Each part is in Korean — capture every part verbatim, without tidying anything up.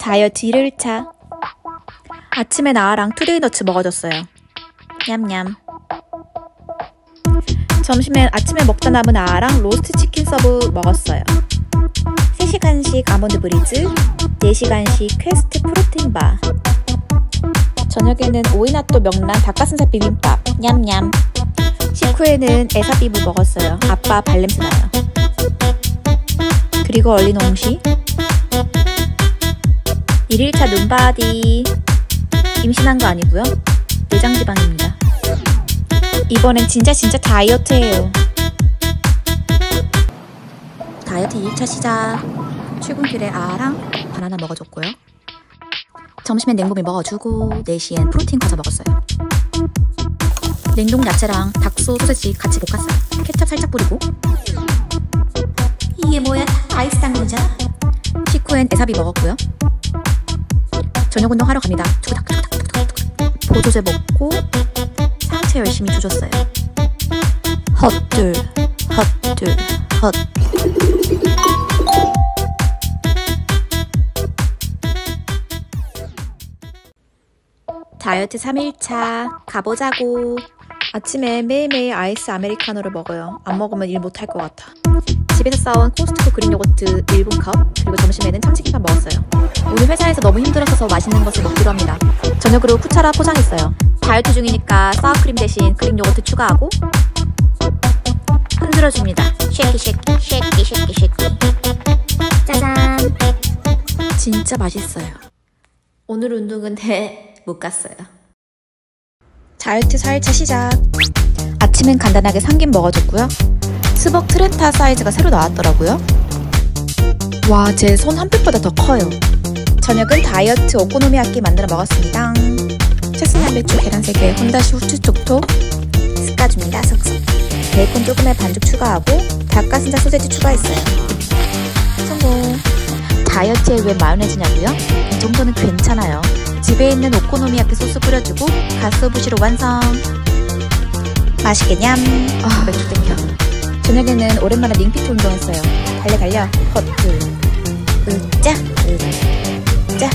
다이어트 일 차. 아침에 나아랑 투데이너츠 먹어줬어요. 냠냠. 점심엔 아침에 먹다 남은 아아랑 로스트 치킨 서브 먹었어요. 세 시간씩 아몬드 브리즈, 네 시간씩 퀘스트 프로틴 바. 저녁에는 오이나또 명란 닭가슴살 비빔밥. 냠냠. 식후에는 에사비브 먹었어요. 아빠 발냄새 나요. 그리고 얼린 홍시. 일 차 눈바디. 임신한 거 아니고요. 내장 지방입니다. 이번엔 진짜 진짜 다이어트예요. 다이어트 이 차 시작. 출근길에 아아랑 바나나 먹어줬고요. 점심엔 냉모밀 먹어주고 네 시엔 프로틴 과자 먹었어요. 냉동 야채랑 닭소 소세지 같이 볶았어요. 케첩 살짝 뿌리고. 이게 뭐야? 아이스 당근이잖아. 식후엔 에사비 먹었고요. 저녁 운동 하러 갑니다. 투닥투닥투닥투닥. 보조제 먹고 상체 열심히 조졌어요. 헛둘 헛둘 헛. 다이어트 삼 일 차 가보자고. 아침에 매일매일 아이스 아메리카노를 먹어요. 안 먹으면 일 못할 것 같아. 집에서 싸온 코스트코 그릭 요거트 일 분 컵, 그리고 점심에는 참치김밥 먹었어요. 오늘 회사에서 너무 힘들어서 맛있는 것을 먹기로 합니다. 저녁으로 쿠차라 포장했어요. 다이어트 중이니까 사워크림 대신 그릭 요거트 추가하고 흔들어줍니다. 쉐키 쉐키 쉐키 쉐키 쉐키. 짜잔. 진짜 맛있어요. 오늘 운동은 네, 못 갔어요. 다이어트 사 일 차 시작. 아침엔 간단하게 삼김 먹어줬고요. 스벅 트렌타 사이즈가 새로 나왔더라고요. 와, 제 손 한 뼘보다 더 커요. 저녁은 다이어트 오코노미야끼 만들어 먹었습니다. 채소나 배추 계란 세 개, 혼다시 후추 톡톡 섞어줍니다. 섞어. 베이컨 조금에 반죽 추가하고 닭가슴살 소세지 추가했어요. 성공. 다이어트에 왜 마요네즈냐고요? 이 정도는 괜찮아요. 집에 있는 오코노미야끼 소스 뿌려주고 가스오부시로 완성. 맛있게 냠. 아, 맥주 땡겨. 저녁에는 오랜만에 링피트 운동했어요. 달려 달려. 헛둘 으짜 으짜.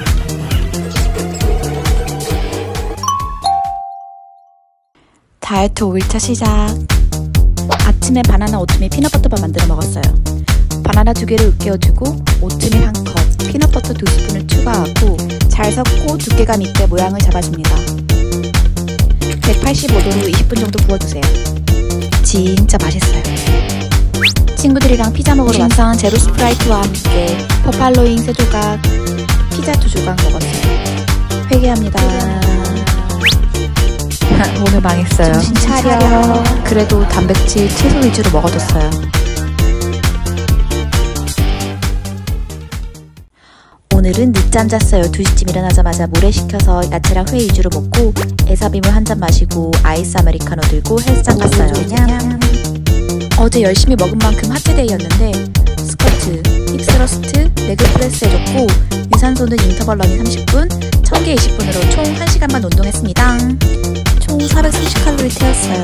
다이어트 오 일 차 시작. 아침에 바나나 오트밀 피넛버터밥 만들어 먹었어요. 바나나 두 개를 으깨어주고 오트밀 한 컵, 피넛버터 두 스푼을 추가하고 잘 섞고 두께감 있게 모양을 잡아줍니다. 백팔십오 도로 이십 분 정도 구워주세요. 진짜 맛있어요. 친구들이랑 피자 먹으러 신선 제로 스프라이트와 함께 퍼팔로잉 세 조각, 피자 두 조각 먹었어요. 회개합니다. 오늘 망했어요. 정신 차려. 그래도 단백질 채소 위주로 먹어줬어요. 오늘은 늦잠 잤어요. 두 시쯤 일어나자마자 물에 식혀서 야채랑 회 위주로 먹고 에사비물 한 잔 마시고 아이스 아메리카노 들고 헬스장 갔어요. 어제 열심히 먹은 만큼 하체데이였는데 스쿼트, 힙스러스트, 레그 프레스 해줬고 유산소는 인터벌 러닝 삼십 분, 청개 이십 분으로 총 한 시간만 운동했습니다. 총 사백삼십 칼로리 태웠어요.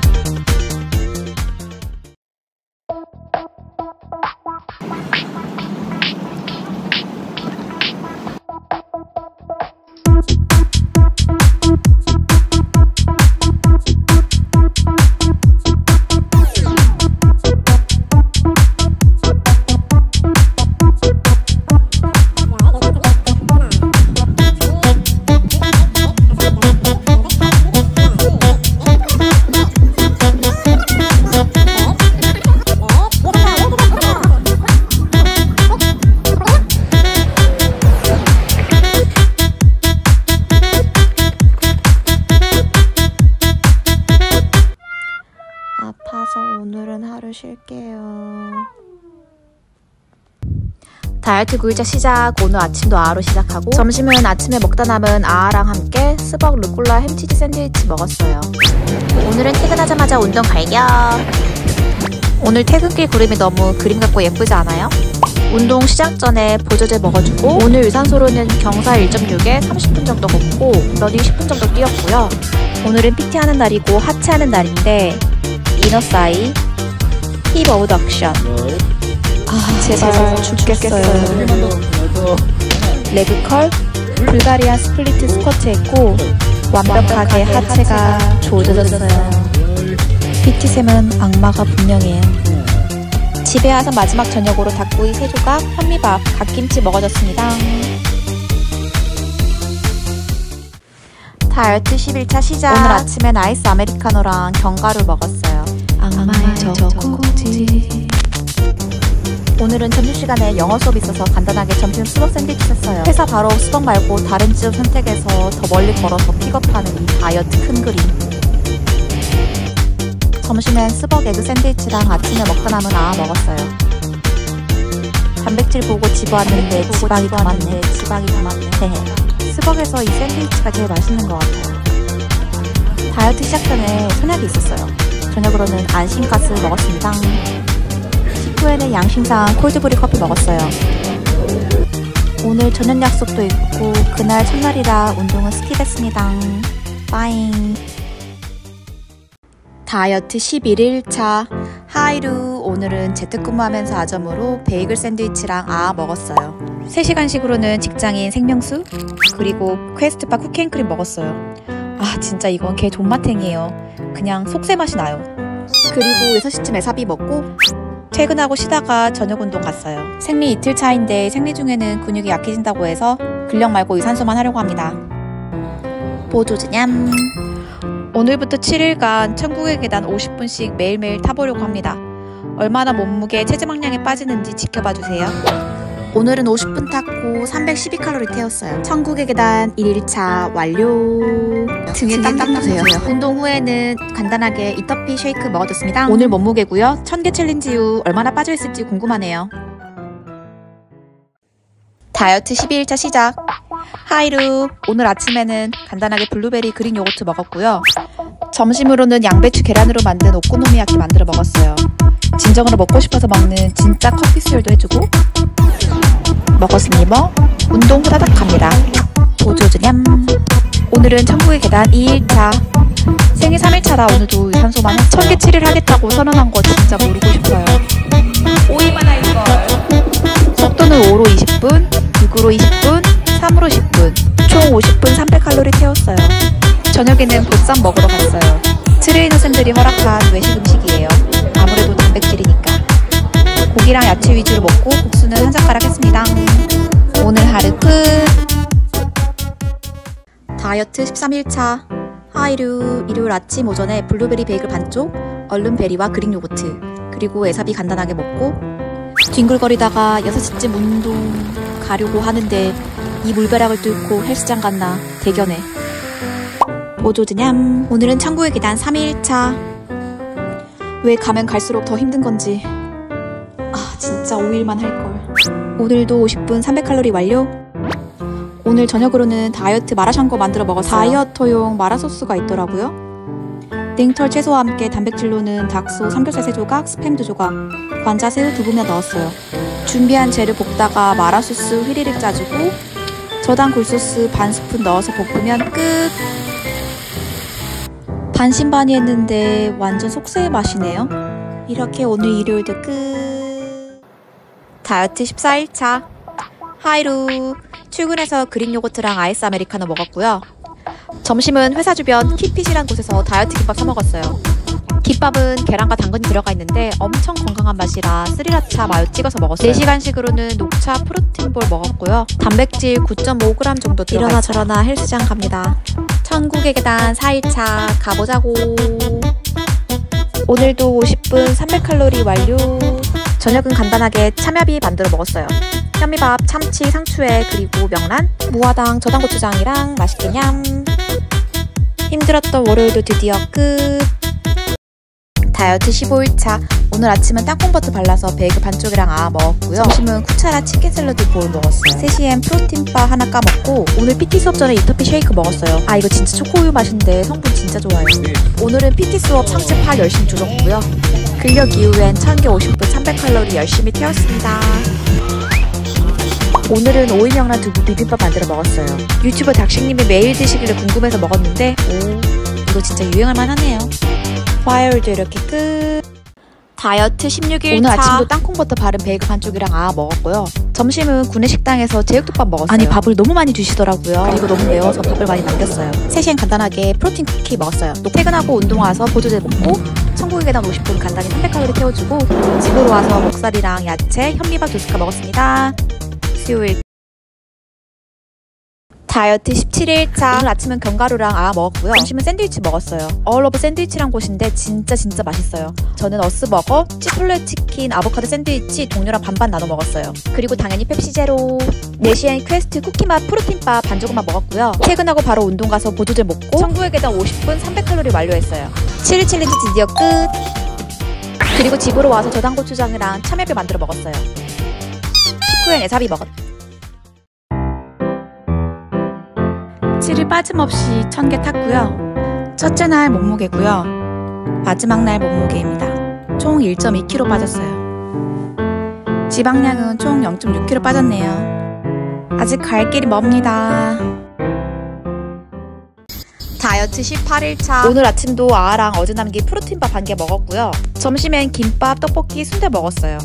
아파서 오늘은 하루 쉴게요. 다이어트 구 일 차 시작. 오늘 아침도 아아로 시작하고 점심은 아침에 먹다 남은 아아랑 함께 스벅 루꼴라 햄치즈 샌드위치 먹었어요. 오늘은 퇴근하자마자 운동 발견. 오늘 퇴근길 구름이 너무 그림 같고 예쁘지 않아요? 운동 시작 전에 보조제 먹어주고 오늘 유산소로는 경사 일 점 육에 삼십 분 정도 걷고 러닝 십 분 정도 뛰었고요. 오늘은 피티 하는 날이고 하체 하는 날인데 이너사이, 힙 어브덕션. 아 제발 죽겠어요. 레그컬, 불가리안 스플리트 스쿼트 했고 완벽하게 하체가 조져졌어요. 피티쌤은 악마가 분명해요. 집에 와서 마지막 저녁으로 닭구이 세 조각, 현미밥, 갓김치 먹어줬습니다. 다이어트 십일 차 시작. 오늘 아침엔 아이스 아메리카노랑 견과류 먹었어요. 악마의 젖꼭지. 오늘은 점심시간에 영어 수업이 있어서 간단하게 점심 수박 샌드위치 샀어요. 회사 바로 수박 말고 다른 지점 선택해서 더 멀리 걸어서 픽업하는 이 다이어트 큰 그림. 점심엔 스벅 에그 샌드위치랑 아침에 먹다 남은 아 먹었어요. 단백질 보고 집어왔는데 지방이 더 많네. 지방이 더 많네. 스벅에서 이 샌드위치가 제일 맛있는 것 같아요. 다이어트 시작 전에 선약이 있었어요. 저녁으로는 안심가스 먹었습니다. 식후에는 양심상 콜드브루 커피 먹었어요. 오늘 저녁 약속도 있고 그날 첫날이라 운동은 스킵했습니다. 빠잉. 다이어트 십일 일 차 하이루. 오늘은 재택근무하면서 아점으로 베이글 샌드위치랑 아 먹었어요. 세 시간식으로는 직장인 생명수 그리고 퀘스트바 쿠키앤크림 먹었어요. 아 진짜 이건 개 존맛탱이에요. 그냥 속세 맛이 나요. 그리고 여섯 시쯤 에사비 먹고 퇴근하고 쉬다가 저녁 운동 갔어요. 생리 이틀 차인데 생리 중에는 근육이 약해진다고 해서 근력 말고 유산소만 하려고 합니다. 보조즈냠. 오늘부터 칠 일간 천국의 계단 오십 분씩 매일매일 타보려고 합니다. 얼마나 몸무게 체지방량이 빠지는지 지켜봐주세요. 오늘은 오십 분 탔고 삼백십이 칼로리 태웠어요. 천국의 계단 일 일 차 완료. 등에 땀 주세요. 운동 후에는 간단하게 이터피 쉐이크 먹어줬습니다. 오늘 몸무게고요. 천 개 챌린지 후 얼마나 빠져있을지 궁금하네요. 다이어트 십이 일 차 시작. 하이루. 오늘 아침에는 간단하게 블루베리 그릭 요거트 먹었고요. 점심으로는 양배추 계란으로 만든 오코노미야키 만들어 먹었어요. 진정으로 먹고 싶어서 먹는 진짜 커피 수혈도 해주고 먹었으니뭐 운동 후다닥 갑니다. 보조즈냠. 오늘은 천국의 계단 이 일 차. 생일 삼 일 차라 오늘도 유산소만 해서 천 개 칠 일 하겠다고 선언한 거 진짜 모르고 싶어요. 오일만 할걸. 속도는 오로 이십 분, 육으로 이십 분, 삼으로 십 분, 총 오십 분 삼백 칼로리 태웠어요. 저녁에는 보쌈 먹으러 갔어요. 트레이너 쌤들이 허락한 외식 음식이에요. 아무래도 단백질이니까. 고기랑 야채 위주로 먹고 국수는 한 젓가락 했습니다. 오늘 하루 끝. 다이어트 십삼 일 차 하이루. 일요일 아침 오전에 블루베리 베이글 반쪽, 얼른베리와 그릭 요거트, 그리고 에사비 간단하게 먹고 뒹굴거리다가 여섯 시쯤 운동 가려고 하는데 이 물벼락을 뚫고 헬스장 갔나 대견해. 보조즈냠. 오늘은 천국의 계단 삼 일 차. 왜 가면 갈수록 더 힘든 건지. 아 진짜 오 일만 할걸. 오늘도 오십 분 삼백 칼로리 완료. 오늘 저녁으로는 다이어트 마라샹궈 만들어 먹었어요. 다이어터용 마라소스가 있더라고요. 냉털 채소와 함께 단백질로는 닭소 삼겹살 세 조각, 스팸 두 조각, 관자새우 두 부면 넣었어요. 준비한 재료 볶다가 마라소스 휘리릭 짜주고 저당 굴소스 반 스푼 넣어서 볶으면 끝. 반신반의했는데 완전 속세의 맛이네요. 이렇게 오늘 일요일도 끝. 다이어트 십사 일 차 하이루. 출근해서 그릭 요거트랑 아이스 아메리카노 먹었고요. 점심은 회사 주변 키핏이란 곳에서 다이어트 김밥 사 먹었어요. 김밥은 계란과 당근이 들어가 있는데 엄청 건강한 맛이라 스리라차 마요 찍어서 먹었어요. 네 시간식으로는 녹차 프로틴볼 먹었고요. 단백질 구 점 오 그램 정도 들어가 이러나 저러나 헬스장 갑니다. 천국의 계단 사 일 차 가보자고. 오늘도 오십 분 삼백 칼로리 완료. 저녁은 간단하게 참야비 만들어 먹었어요. 현미밥, 참치, 상추에 그리고 명란, 무화당, 저당고추장이랑 맛있게 냠. 힘들었던 월요일도 드디어 끝. 다이어트 십오 일 차. 오늘 아침은 땅콩버터 발라서 베이글 반쪽이랑 아 먹었고요. 점심은 쿠차라 치킨 샐러드 볼 먹었어요. 세 시엔 프로틴바 하나 까먹고 오늘 피티 수업 전에 이터피 쉐이크 먹었어요. 아 이거 진짜 초코우유 맛인데 성분 진짜 좋아요. 오늘은 피티 수업 상체 팔 열심히 조졌고요. 근력 이후엔 천 개 오십 분 삼백 칼로리 열심히 태웠습니다. 오늘은 오이 명란 두부 비빔밥 만들어 먹었어요. 유튜버 닥식님이 매일 드시길래 궁금해서 먹었는데 오 이거 진짜 유행할 만하네요. 화요일도 이렇게 끝. 다이어트 십육 일 차. 오늘 아침도 땅콩버터 바른 베이글 반쪽이랑 아 먹었고요. 점심은 구내식당에서 제육덮밥 먹었어요. 아니 밥을 너무 많이 주시더라고요. 그리고 너무 매워서 밥을 많이 남겼어요. 세 시엔 간단하게 프로틴 쿠키 먹었어요. 또 퇴근하고 운동 와서 보조제 먹고 천국의 계단 오십 분 간단히 삼백 칼로리 태워주고 집으로 와서 목살이랑 야채, 현미밥 두 숟갈 먹었습니다. 수요일 다이어트 십칠 일차. 오늘 아침은 견과류랑 아 먹었고요. 점심은 샌드위치 먹었어요. 얼러브 샌드위치란 곳인데 진짜 진짜 맛있어요. 저는 어스버거, 치폴레 치킨, 아보카도 샌드위치 동료랑 반반 나눠 먹었어요. 그리고 당연히 펩시 제로. 네 시엔 퀘스트 쿠키맛 프로틴바 반 조각만 먹었고요. 퇴근하고 바로 운동 가서 보조제 먹고 천국의 계단 오십 분 삼백 칼로리 완료했어요. 칠 일 챌린지 드디어 끝. 그리고 집으로 와서 저당고추장이랑 참외뼈 만들어 먹었어요. 식후 엔 에사비 먹었. 칠 일 빠짐없이 천 개 탔고요. 첫째 날 몸무게고요. 마지막 날 몸무게입니다. 총 일 점 이 킬로그램 빠졌어요. 지방량은 총 영 점 육 킬로그램 빠졌네요. 아직 갈 길이 멉니다. 다이어트 십팔 일차. 오늘 아침도 아랑 어제 남긴 프로틴밥 반 개 먹었고요. 점심엔 김밥, 떡볶이, 순대 먹었어요.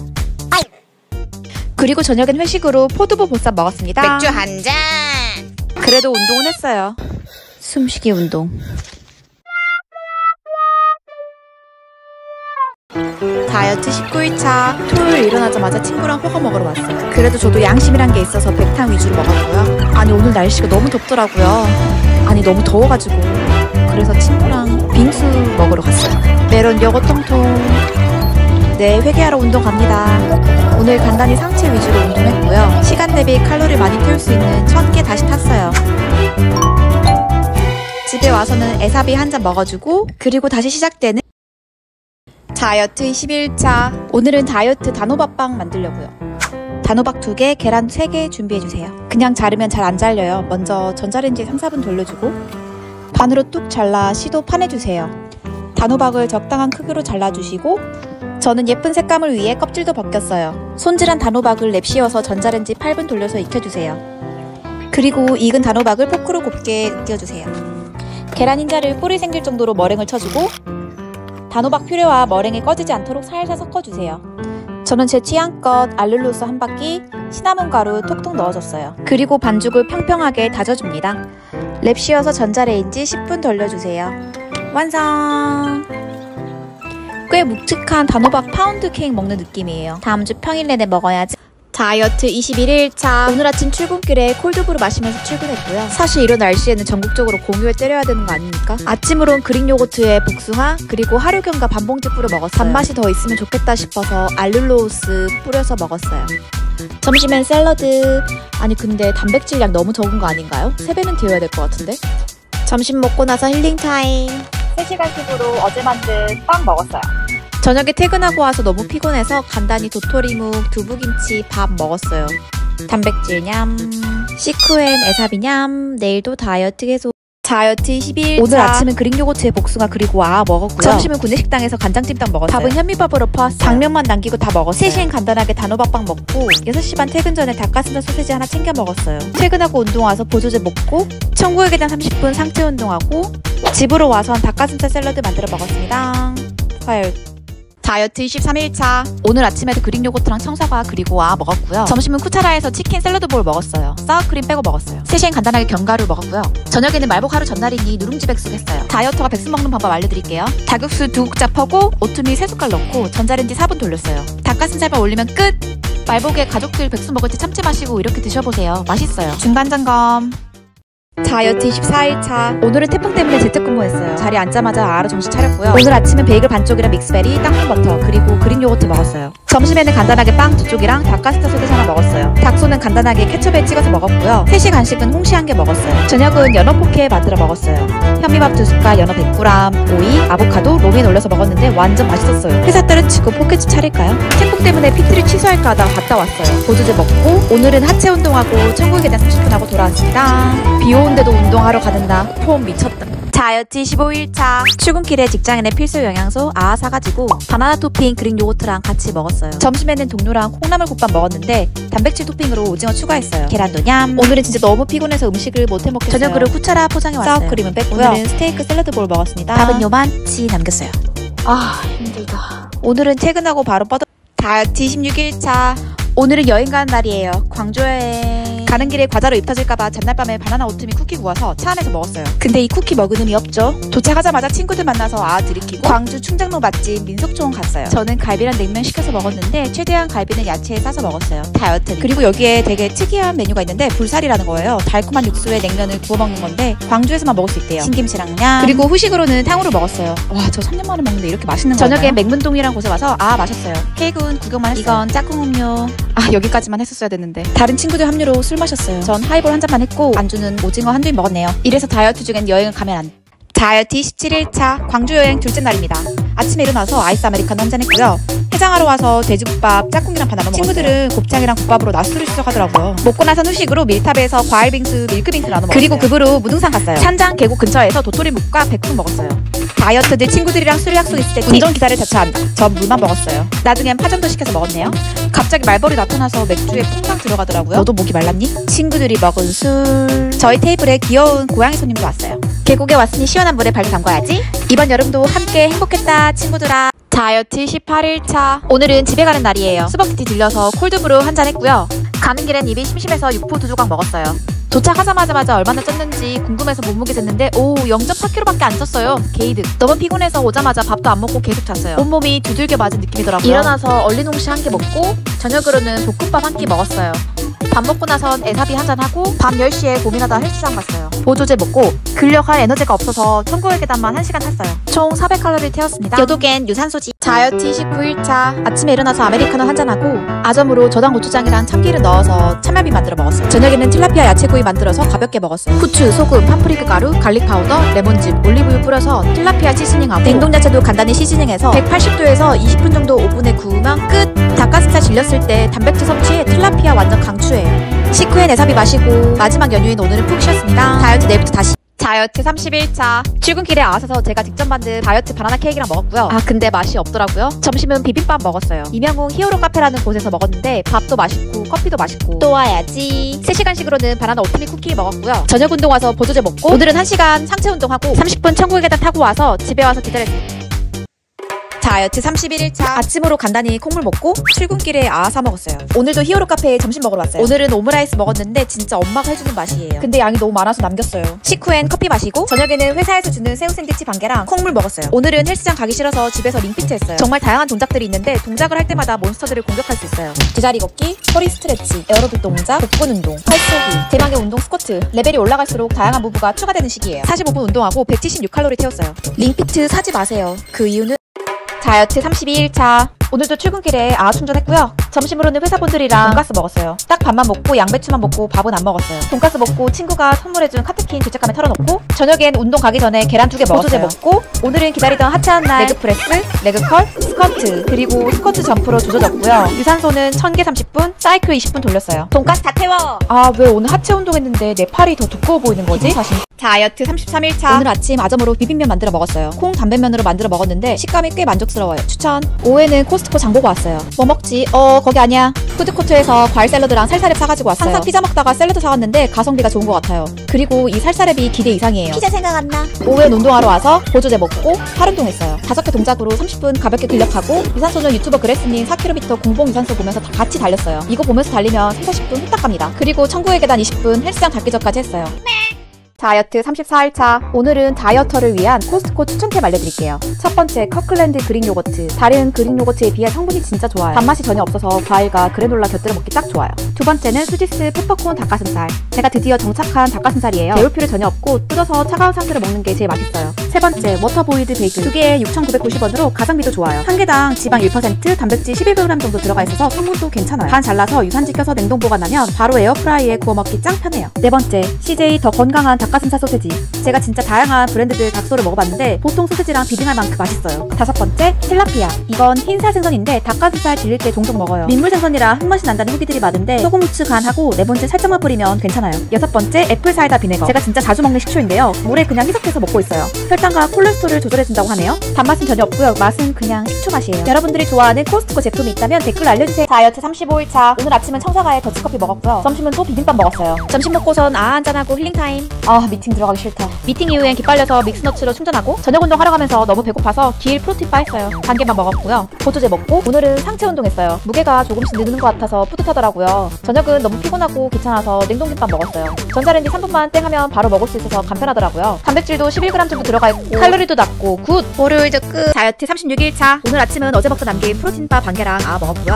그리고 저녁엔 회식으로 포두부 보쌈 먹었습니다. 맥주 한 잔. 그래도 운동은 했어요. 숨쉬기 운동. 다이어트 십구 일차. 토요일 일어나자마자 친구랑 호거 먹으러 왔어요. 그래도 저도 양심이란 게 있어서 백탕 위주로 먹었고요. 아니 오늘 날씨가 너무 덥더라고요. 아니 너무 더워가지고 그래서 친구랑 빙수 먹으러 갔어요. 메론 요거트 통통. 네, 회개하러 운동 갑니다. 오늘 간단히 상체 위주로 운동했고요. 시간 대비 칼로리 많이 태울 수 있는 천 개 다시 탔어요. 집에 와서는 에사비 한 잔 먹어주고 그리고 다시 시작되는 다이어트 이십일 일차. 오늘은 다이어트 단호박빵 만들려고요. 단호박 두 개, 계란 세 개 준비해주세요. 그냥 자르면 잘 안 잘려요. 먼저 전자레인지에 삼, 사 분 돌려주고 반으로 뚝 잘라 시도 파내주세요. 단호박을 적당한 크기로 잘라주시고 저는 예쁜 색감을 위해 껍질도 벗겼어요. 손질한 단호박을 랩 씌워서 전자레인지 팔 분 돌려서 익혀주세요. 그리고 익은 단호박을 포크로 곱게 으깨주세요. 계란 흰자를 뿔이 생길 정도로 머랭을 쳐주고 단호박 퓨레와 머랭이 꺼지지 않도록 살살 섞어주세요. 저는 제 취향껏 알룰로스 한 바퀴, 시나몬 가루 톡톡 넣어줬어요. 그리고 반죽을 평평하게 다져줍니다. 랩 씌워서 전자레인지 십 분 돌려주세요. 완성! 꽤 묵직한 단호박 파운드 케이크 먹는 느낌이에요. 다음 주 평일 내내 먹어야지. 다이어트 이십일 일차. 오늘 아침 출근길에 콜드브루 마시면서 출근했고요. 사실 이런 날씨에는 전국적으로 공유에 때려야 되는 거 아닙니까? 아침으론 그릭 요거트에 복숭아 그리고 하루경과 반봉지 뿌려 먹었어요. 단맛이 더 있으면 좋겠다 싶어서 알룰로스 뿌려서 먹었어요. 점심엔 샐러드. 아니 근데 단백질량 너무 적은 거 아닌가요? 세 배는 데워야 될 것 같은데? 점심 먹고 나서 힐링 타임. 세 시간씩으로 어제 만든 빵 먹었어요. 저녁에 퇴근하고 와서 너무 피곤해서 간단히 도토리묵, 두부김치, 밥 먹었어요. 단백질 냠, 식후엔 에사비 냠, 내일도 다이어트 계속. 다이어트 이십이 일차. 오늘 아침은 그릭 요거트에 복숭아 그리고 아 먹었고요. 점심은 구내식당에서 간장찜닭 먹었어요. 밥은 현미밥으로 퍼왔어요. 당면만 남기고 다 먹었어요. 세 시엔 간단하게 단호박빵 먹고 여섯 시 반 퇴근 전에 닭가슴살 소세지 하나 챙겨 먹었어요. 퇴근하고 운동 와서 보조제 먹고 천국의 계단 삼십 분 상체 운동하고 집으로 와선 닭가슴살 샐러드 만들어 먹었습니다. 화요일 다이어트 이십삼 일차. 오늘 아침에도 그릭 요거트랑 청사과 그리고 아 먹었고요. 점심은 쿠차라에서 치킨 샐러드 볼 먹었어요. 사워크림 빼고 먹었어요. 세 시엔 간단하게 견과류 먹었고요. 저녁에는 말복 하루 전날이니 누룽지 백숙 했어요. 다이어터가 백숙 먹는 방법 알려드릴게요. 닭육수 두 국자 퍼고 오트밀 세 숟갈 넣고 전자레인지 사 분 돌렸어요. 닭가슴살만 올리면 끝! 말복에 가족들 백숙 먹을 때 참치 마시고 이렇게 드셔보세요. 맛있어요. 중간 점검. 다이어트 이십사 일차. 오늘은 태풍 때문에 재택근무했어요. 자리에 앉자마자 아로 정신 차렸고요. 오늘 아침은 베이글 반쪽이랑 믹스베리, 땅콩버터, 그리고 그릭 요거트 먹었어요. 점심에는 간단하게 빵 두 쪽이랑 닭가슴살 소세지 하나 먹었어요. 닭소는 간단하게 케첩에 찍어서 먹었고요. 세 시 간식은 홍시 한 개 먹었어요. 저녁은 연어 포케 만들어 먹었어요. 현미밥 두 숟갈, 연어 백 그램, 오이, 아보카도, 로미에 올려서 먹었는데 완전 맛있었어요. 회사 때려치고 포켓집 차릴까요? 태풍 때문에 피트를 취소할까 하다가 갔다 왔어요. 보조제 먹고 오늘은 하체 운동하고 천국의 계단 삼십 분 하고 돌아왔습니다. 비 오는데도 운동하러 가는다. 폼 미쳤다. 다이어트 이십오 일차. 출근길에 직장인의 필수 영양소 아 사가지고 바나나 토핑 그릭 요거트랑 같이 먹었어요. 점심에는 동료랑 콩나물국밥 먹었는데 단백질 토핑으로 오징어 추가했어요. 계란도 냠. 오늘은 진짜 너무 피곤해서 음식을 못 해먹겠어요. 저녁으로 쿠차라 포장해왔어요. 사워크림은 뺐고요. 오늘은 스테이크 샐러드 볼 먹었습니다. 밥은 요만치 남겼어요. 아 힘들다. 오늘은 퇴근하고 바로 뻗어. 다이어트 이십육 일차. 오늘은 여행 가는 날이에요. 광주 여행. 가는 길에 과자로 입 터질까봐 전날 밤에 바나나 오트밀 쿠키 구워서 차 안에서 먹었어요. 근데 이 쿠키 먹은 의미 없죠? 도착하자마자 친구들 만나서 아 들이키고 광주 충장로 맛집 민속촌 갔어요. 저는 갈비랑 냉면 시켜서 먹었는데 최대한 갈비는 야채에 싸서 먹었어요. 다이어트. 그리고 여기에 되게 특이한 메뉴가 있는데 불살이라는 거예요. 달콤한 육수에 냉면을 구워 먹는 건데 광주에서만 먹을 수 있대요. 신김치랑 냥. 그리고 후식으로는 탕후루 먹었어요. 와, 저 삼 년 만에 먹는데 이렇게 맛있는 거예요. 저녁에 맥문동이라는 곳에 와서 아 마셨어요. 케이군 구경만 했어요. 이건 짝꿍 음료. 아 여기까지만 했었어야 됐는데. 다른 친구들 합류로 술 마셨어요. 전 하이볼 한 잔만 했고 안주는 오징어 한두 입 먹었네요. 이래서 다이어트 중엔 여행을 가면 안. 다이어트 이십칠 일차 광주 여행 둘째 날입니다. 아침에 일어나서 아이스 아메리카노 한 잔 했고요. 해장하러 와서 돼지국밥 짝꿍이랑 반 나눠 먹었어요. 친구들은 곱창이랑 국밥으로 낮술을 시작하더라고요. 먹고 나선 후식으로 밀탑에서 과일빙수, 밀크빙수 나눠 먹었어요. 그리고 급으로 무등산 갔어요. 산장 계곡 근처에서 도토리묵과 백숙 먹었어요. 다이어트들 친구들이랑 술 약속 있을 때 운전기사를 자처한다. 전 물만 먹었어요. 나중엔 파전도 시켜서 먹었네요. 갑자기 말벌이 나타나서 맥주에 퐁당 들어가더라고요. 너도 목이 말랐니? 친구들이 먹은 술. 저희 테이블에 귀여운 고양이 손님도 왔어요. 계곡에 왔으니 시원한 물에 발 담가야지. 이번 여름도 함께 행복했다 친구들아. 다이어트 십팔 일차. 오늘은 집에 가는 날이에요. 스벅티티 들려서 콜드브루 한잔 했고요. 가는 길엔 입이 심심해서 육포 두 조각 먹었어요. 도착하자마자 얼마나 쪘는지 궁금해서 몸무게 쟀는데 오 영 점 사 킬로그램밖에 안 쪘어요. 게이득. 너무 피곤해서 오자마자 밥도 안 먹고 계속 잤어요. 온몸이 두들겨 맞은 느낌이더라고요. 일어나서 얼리농시 한 개 먹고 저녁으로는 볶음밥 한 끼 먹었어요. 밥 먹고 나선 에사비 한잔 하고 밤 열 시에 고민하다 헬스장 갔어요. 보조제 먹고 근력할 에너지가 없어서 천국의 계단만 한 시간 탔어요. 총 사백 칼로리 태웠습니다. 여독엔 유산소지. 다이어트 이십구 일차. 아침에 일어나서 아메리카노 한잔하고 아점으로 저당 고추장이랑 참기름 넣어서 참야비 만들어 먹었어요. 저녁에는 틸라피아 야채구이 만들어서 가볍게 먹었어요. 후추, 소금, 파프리카 가루, 갈릭 파우더, 레몬즙, 올리브유 뿌려서 틸라피아 시즈닝하고 냉동 야채도 간단히 시즈닝해서 백팔십 도에서 이십 분 정도 오븐에 구우면 끝! 닭가슴살 질렸을 때 단백질 섭취에 틸라피아 완전 강추예요. 식후엔 에사비 마시고 마지막 연휴인 오늘은 푹 쉬었습니다. 다이어트 내일부터 다시. 다이어트 삼십 일차. 출근길에 아와서 제가 직접 만든 다이어트 바나나 케이크랑 먹었고요. 아 근데 맛이 없더라고요. 점심은 비빔밥 먹었어요. 임양궁 히어로 카페라는 곳에서 먹었는데 밥도 맛있고 커피도 맛있고 또 와야지. 세 시간씩으로는 바나나 오트밀 쿠키 먹었고요. 저녁 운동 와서 보조제 먹고 오늘은 한 시간 상체 운동하고 삼십 분 천국의 계단 타고 와서 집에 와서 기다렸어요. 다이어트 삼십일 일차. 아침으로 간단히 콩물 먹고 출근길에 아사 먹었어요. 오늘도 히어로 카페에 점심 먹으러 왔어요. 오늘은 오므라이스 먹었는데 진짜 엄마가 해주는 맛이에요. 근데 양이 너무 많아서 남겼어요. 식후엔 커피 마시고 저녁에는 회사에서 주는 새우 샌드위치 반 개랑 콩물 먹었어요. 오늘은 헬스장 가기 싫어서 집에서 링피트 했어요. 정말 다양한 동작들이 있는데 동작을 할 때마다 몬스터들을 공격할 수 있어요. 제자리 걷기, 허리 스트레치, 에어로빅 동작, 복근 운동, 팔 쏘기, 대망의 운동 스쿼트. 레벨이 올라갈수록 다양한 무브가 추가되는 시기예요. 사십오 분 운동하고 백칠십육 칼로리 태웠어요. 링피트 사지 마세요. 그 이유는 다이어트 삼십이 일차. 오늘도 출근길에 아아 충전했고요. 점심으로는 회사분들이랑 돈가스 먹었어요. 딱 밥만 먹고 양배추만 먹고 밥은 안 먹었어요. 돈가스 먹고 친구가 선물해준 카트킨 죄책감에 털어놓고 저녁엔 운동 가기 전에 계란 두 개 먹었어요. 보조제 먹고 오늘은 기다리던 하체한 날 레그 프레스, 레그 컬, 스쿼트 그리고 스쿼트 점프로 조져졌고요. 유산소는 천 개 삼십 분, 사이클 이십 분 돌렸어요. 돈가스 다 태워! 아 왜 오늘 하체 운동했는데 내 팔이 더 두꺼워 보이는 거지? 사실. 다이어트 삼십삼 일차. 오늘 아침 아점으로 비빔면 만들어 먹었어요. 콩 담배면으로 만들어 먹었는데 식감이 꽤 만족스러워요. 추천. 오후에는 코스트코 장보고 왔어요. 뭐 먹지? 어 거기 아니야. 푸드코트에서 과일 샐러드랑 살사랩 사가지고 왔어요. 항상 피자 먹다가 샐러드 사왔는데 가성비가 좋은 것 같아요. 그리고 이 살사랩이 기대 이상이에요. 피자 생각 안 나. 오후엔 운동하러 와서 보조제 먹고 팔 운동했어요. 다섯 개 동작으로 삼십 분 가볍게 근력하고 유산소는 유튜버 그레스님 사 킬로미터 공복 유산소 보면서 다 같이 달렸어요. 이거 보면서 달리면 삼, 사십 분 후딱 갑니다. 그리고 천국의 계단 이십 분 헬스장 닫기 전까지 했어요. 다이어트 삼십사 일차. 오늘은 다이어터를 위한 코스트코 추천템 알려드릴게요. 첫 번째 커클랜드 그릭 요거트. 다른 그릭 요거트에 비해 성분이 진짜 좋아요. 단맛이 전혀 없어서 과일과 그래놀라 곁들여 먹기 딱 좋아요. 두 번째는 수지스 페퍼콘 닭가슴살. 제가 드디어 정착한 닭가슴살이에요. 배울 필요 전혀 없고 뜯어서 차가운 상태로 먹는 게 제일 맛있어요. 세 번째 워터보일드 베이글. 두 개에 육천구백구십 원으로 가성비도 좋아요. 한 개당 지방 일 퍼센트, 단백질 십일 그램 정도 들어가 있어서 성분도 괜찮아요. 반 잘라서 유산지 껴서 냉동 보관하면 바로 에어프라이에 구워 먹기 짱 편해요. 네 번째 씨제이 더 건강한 닭 닭가슴살 소세지. 제가 진짜 다양한 브랜드들 닭소를 먹어봤는데 보통 소세지랑 비등할 만큼 맛있어요. 다섯 번째 틸라피아. 이건 흰살 생선인데 닭가슴살 질릴 때 종종 먹어요. 민물 생선이라 흙맛이 난다는 후기들이 많은데 소금 후추 간하고 네 번째 살짝만 뿌리면 괜찮아요. 여섯 번째 애플 사이다 비네거. 제가 진짜 자주 먹는 식초인데요. 물에 그냥 희석해서 먹고 있어요. 혈당 혈당과 콜레스테롤을 조절해준다고 하네요. 단맛은 전혀 없고요. 맛은 그냥 식초 맛이에요. 여러분들이 좋아하는 코스트코 제품이 있다면 댓글로 알려주세요. 다이어트 삼십오 일차. 오늘 아침은 청사과에 더치커피 먹었고요. 점심은 또 비빔밥 먹었어요. 점심 먹고선 아 한잔하고 힐링타임. 아 미팅 들어가기 싫다. 미팅 이후엔 기빨려서 믹스너츠로 충전하고 저녁 운동하러 가면서 너무 배고파서 길 프로틴바 했어요. 반 개만 먹었고요. 보조제 먹고 오늘은 상체 운동했어요. 무게가 조금씩 느는 것 같아서 뿌듯하더라고요. 저녁은 너무 피곤하고 귀찮아서 냉동김밥 먹었어요. 전자레인지 삼 분만 땡 하면 바로 먹을 수 있어서 간편하더라고요. 단백질도 십일 그램 정도 들어가 있고 칼로리도 낮고 굿! 월요일도 끝! 다이어트 삼십육 일차. 오늘 아침은 어제 먹고 남긴 프로틴바 반 개랑 아 먹었고요.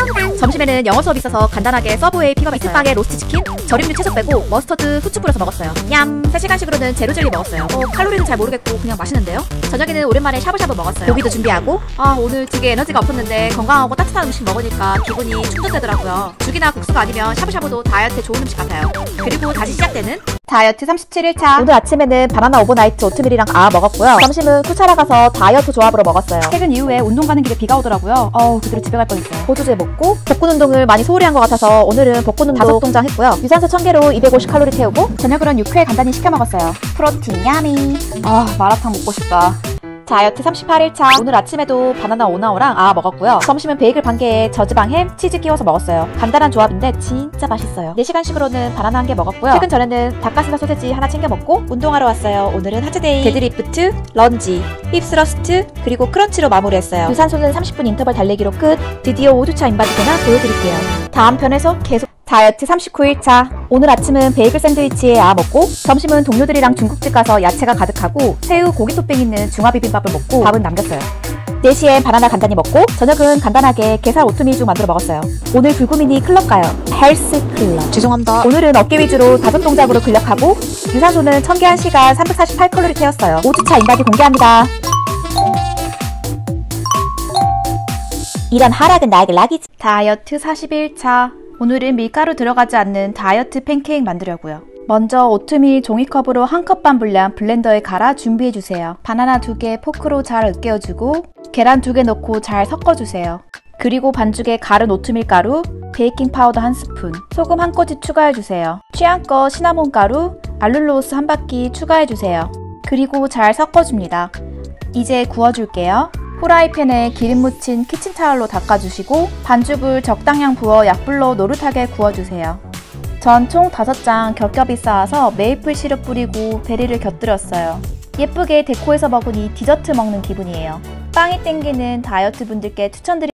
점심에는 영어 수업 있어서 간단하게 서브웨이 픽업했어요. 미트빵에 로스트 치킨, 절임류 채소 빼고 머스터드 후추 뿌려서 먹었어요. 냠! 세 시간식으로는 제로 젤리 먹었어요. 어, 칼로리는 잘 모르겠고 그냥 맛있는데요? 저녁에는 오랜만에 샤브샤브 먹었어요. 고기도 준비하고 아 오늘 되게 에너지가 없었는데 건강하고 따뜻한 음식 먹으니까 기분이 충전되더라고요. 죽이나 국수가 아니면 샤브샤브도 다이어트에 좋은 음식 같아요. 그리고 다시 시작되는 다이어트 삼십칠 일차. 오늘 아침에는 바나나 오버나이트 오트밀이랑 아 먹었고요. 점심은 쿠차라 가서 다이어트 조합으로 먹었어요. 퇴근 이후에 운동 가는 길에 비가 오더라고요. 어우 그대로 집에 갈 뻔했어요. 보조제 먹고 복근 운동을 많이 소홀히 한 것 같아서 오늘은 복근 운동 다섯 동작 했고요. 유산소 천 개로 이백오십 칼로리 태우고 저녁으로는 육회 간단히 시켜 먹었어요. 프로틴 야미. 아 마라탕 먹고 싶다. 다이어트 삼십팔 일차. 오늘 아침에도 바나나 오나오랑 아 먹었고요. 점심은 베이글 반 개에 저지방 햄, 치즈 끼워서 먹었어요. 간단한 조합인데 진짜 맛있어요. 네 시간식으로는 바나나 한 개 먹었고요. 퇴근 전에는 닭가슴살 소세지 하나 챙겨 먹고 운동하러 왔어요. 오늘은 하체데이, 데드리프트, 런지, 힙스러스트, 그리고 크런치로 마무리했어요. 유산소는 삼십 분 인터벌 달리기로 끝. 드디어 오 주차 인바디 되나 보여드릴게요. 다음 편에서 계속 다이어트 삼십구 일차. 오늘 아침은 베이글 샌드위치에 아 먹고 점심은 동료들이랑 중국집 가서 야채가 가득하고 새우 고기 토핑 있는 중화비빔밥을 먹고 밥은 남겼어요. 네 시엔 바나나 간단히 먹고 저녁은 간단하게 게살 오트밀죽 만들어 먹었어요. 오늘 불구미니 클럽 가요. 헬스 클럽. 죄송합니다. 오늘은 어깨 위주로 다섯 동작으로 근력하고 유산소는 천 개 한 시간 삼백사십팔 칼로리 태웠어요. 오 주차 인바디 공개합니다. 이런 하락은 나에게 락이지. 다이어트 사십일 차. 오늘은 밀가루 들어가지 않는 다이어트 팬케이크 만들려고요. 먼저 오트밀 종이컵으로 한 컵 반 분량 블렌더에 갈아 준비해주세요. 바나나 두 개 포크로 잘 으깨어주고 계란 두 개 넣고 잘 섞어주세요. 그리고 반죽에 갈은 오트밀 가루, 베이킹 파우더 한 스푼, 소금 한 꼬집 추가해주세요. 취향껏 시나몬 가루, 알룰로스 한 바퀴 추가해주세요. 그리고 잘 섞어줍니다. 이제 구워줄게요. 후라이팬에 기름 묻힌 키친타올로 닦아주시고 반죽을 적당량 부어 약불로 노릇하게 구워주세요. 전 총 다섯 장 겹겹이 쌓아서 메이플 시럽 뿌리고 베리를 곁들였어요. 예쁘게 데코해서 먹으니 디저트 먹는 기분이에요. 빵이 땡기는 다이어트 분들께 추천드립니다.